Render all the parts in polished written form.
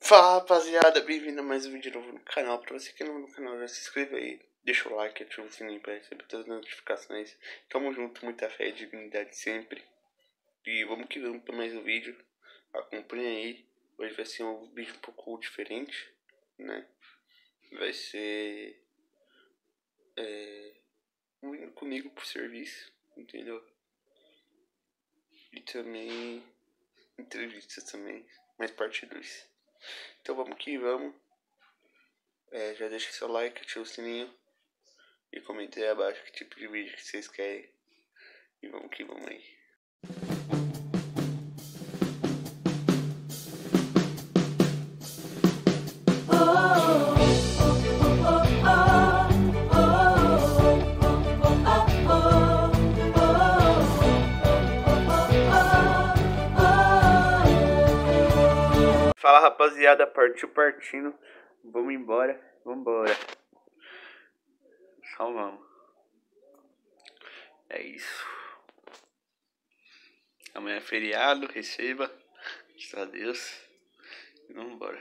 Fala rapaziada, bem-vindo a mais um vídeo novo no canal. Pra você que não é no canal, já se inscreva aí, deixa o like, ativa o sininho pra receber todas as notificações. Tamo junto, muita fé e dignidade sempre. E vamos que vamos pra mais um vídeo. Acompanha aí. Hoje vai ser um vídeo um pouco diferente, né? Vai ser indo comigo pro serviço, entendeu? E também entrevistas também, mais parte 2. Então vamos que vamos. Já deixa seu like, ativa o sininho e comenta aí abaixo que tipo de vídeo que vocês querem. E vamos que vamos aí. Fala rapaziada, partiu partindo. Vamos embora, vambora. Só vamos. É isso. Amanhã é feriado, receba. Graças a Deus. E vamos embora.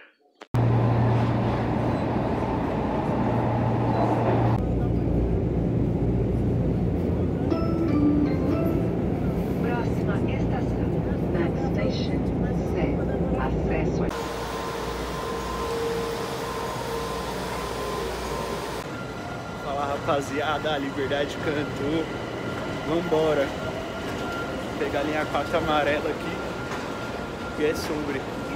Próxima estação, Next Station, C. Acesso a... Fala rapaziada, a Liberdade cantou. Vambora. Vou pegar a linha 4 amarela aqui. Que é sobre.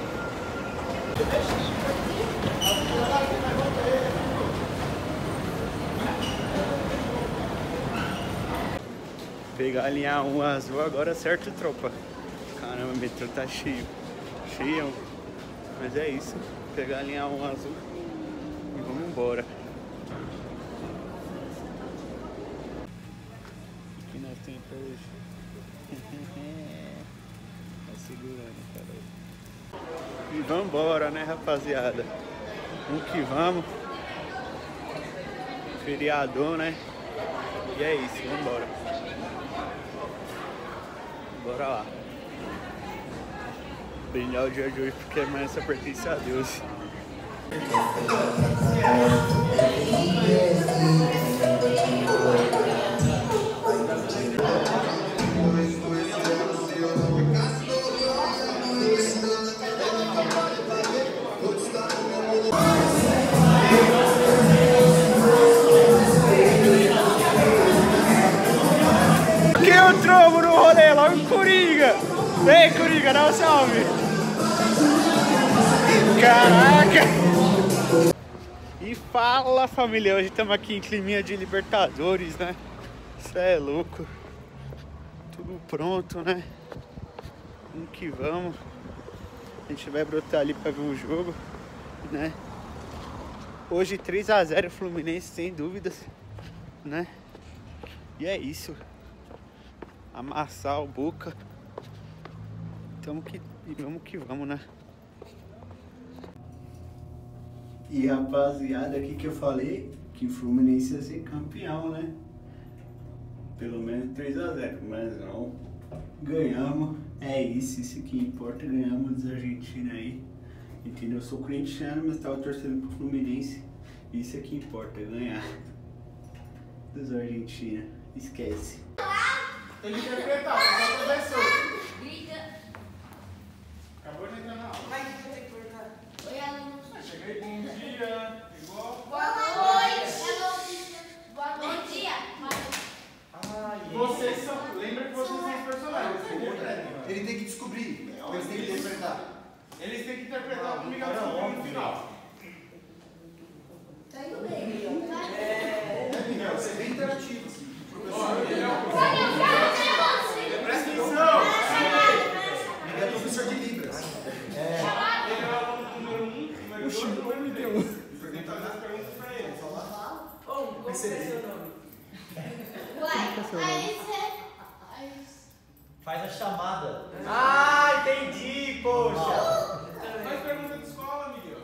Pegar a linha 1 azul agora, certo, tropa? Caramba, o metrô tá cheio. Cheião. Mas é isso. Pegar a linha 1 azul e vamos embora. O que nós temos pra hoje? Tá segurando, cara. E vambora, né, rapaziada? Vamos que vamos. Feriadão, né? E é isso, vambora. Bora lá. Brilhar o dia de hoje porque amanhã só pertence a Deus. Que eu trovo no rolê, logo o Coringa! Vem, Coringa, dá um salve! Caraca! E fala, família, hoje estamos aqui em climinha de Libertadores, né? Isso é louco. Tudo pronto, né? Vamos que vamos. A gente vai brotar ali pra ver um jogo, né? Hoje 3 a 0 Fluminense, sem dúvidas, né? E é isso. Amassar o Boca. Vamos que vamos, né? E rapaziada, aqui que eu falei que o Fluminense ia ser campeão, né? Pelo menos 3 a 0, mas não. Ganhamos. É isso que importa. Ganhamos dos argentinos aí. Entendeu? Eu sou corintiano, mas tava torcendo pro Fluminense. Isso é que importa, ganhar dos argentinos. Esquece. Tem que interpretar, só professor. Grita. Acabou de entrar na aula. Vai, vou ter que cortar. Oi, aluno. Cheguei, bom dia. Igual. Boa noite. Boa noite. Bom dia. Vocês são. Lembra que vocês são os personagens. Ele tem que descobrir, eles têm que interpretar. Eles têm que interpretar o Miguel no final. Tá indo bem. Miguel, você é bem interativo. Presta atenção! Ele é professor de Libras. Ele é o aluno número 1, número 2, número 3. Pergunta as perguntas pra ele. Como é seu nome? Faz a chamada. Ah, entendi, poxa. Faz pergunta de escola, Miguel.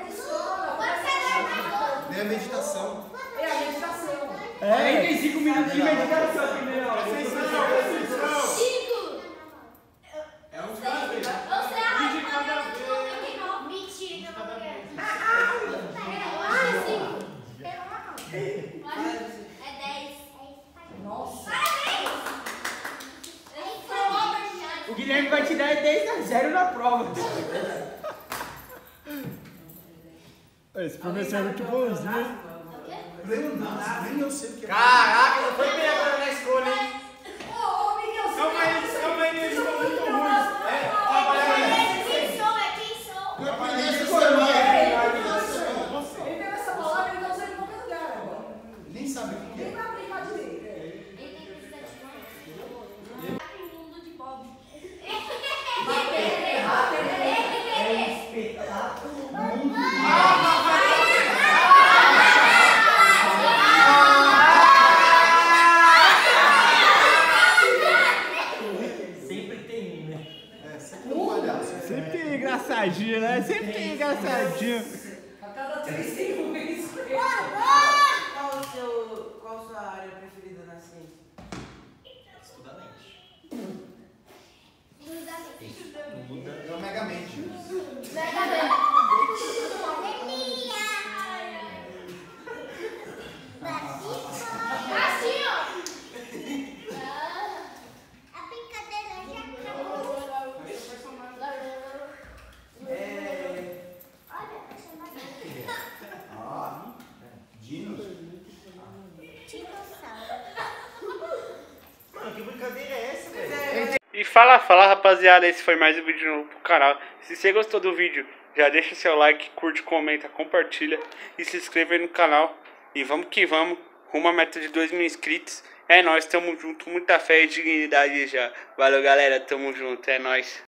Nem a meditação. É a meditação. 45 minutos de meditação primeiro. Presta atenção! 5. É um de cada vez. Você é a rádio. Mentira. português, 0 na prova. Esse professor é muito bonzinho. Nem eu sei o que é. Caraca, não foi bem agora na escola, hein? Ô, Miguel, Calma aí, eles estão muito ruins. quem sou? É quem sou? Eu conheço essa semana. Ele pegou essa palavra e ele não usa em qualquer lugar. Nem sabe o que Nem é. vai aplicar direito. Ele tem curiosidade demais. Mundo de pobre. É um espetáculo. Sempre tem, né? É, sempre um palhaço. Sempre tem engraçadinho, né? Sempre tem engraçadinho. A cada 3 segundos. Qual a sua área preferida na ciência? É o Megamente. Assim, ó. A brincadeira já acabou. Olha, a chamada. Dinos. Mano, que brincadeira é essa, velho? E fala rapaziada, esse foi mais um vídeo novo pro canal. Se você gostou do vídeo, já deixa seu like, curte, comenta, compartilha e se inscreva aí no canal. E vamos que vamos, rumo à meta de 2.000 inscritos. É nóis, tamo junto, muita fé e dignidade já. Valeu galera, tamo junto, é nóis.